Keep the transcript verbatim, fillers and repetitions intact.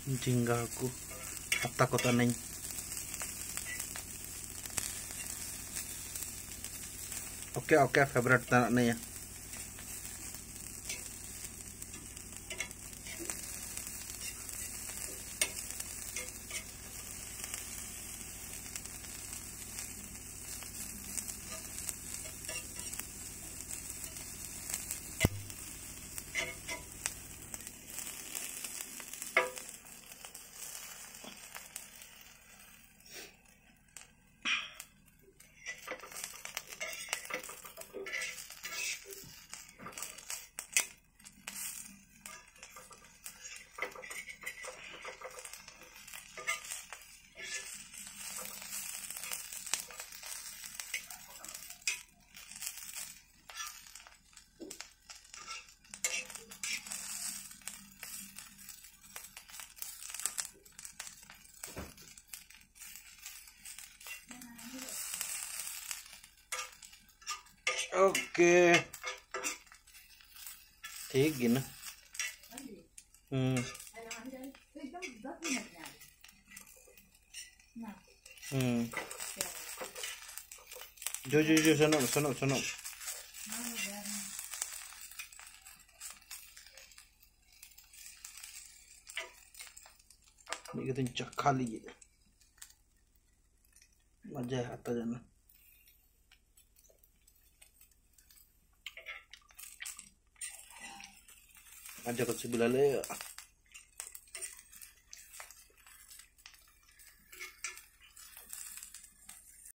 झिंगा को हत्ता कोता नहीं ओके ओके फेवरेट ता नहीं है ओके ठीक है ना हम्म हम्म जो जो जो सुनो सुनो सुनो ये तो चखा लिए मजा आता जाना aja kecil bilale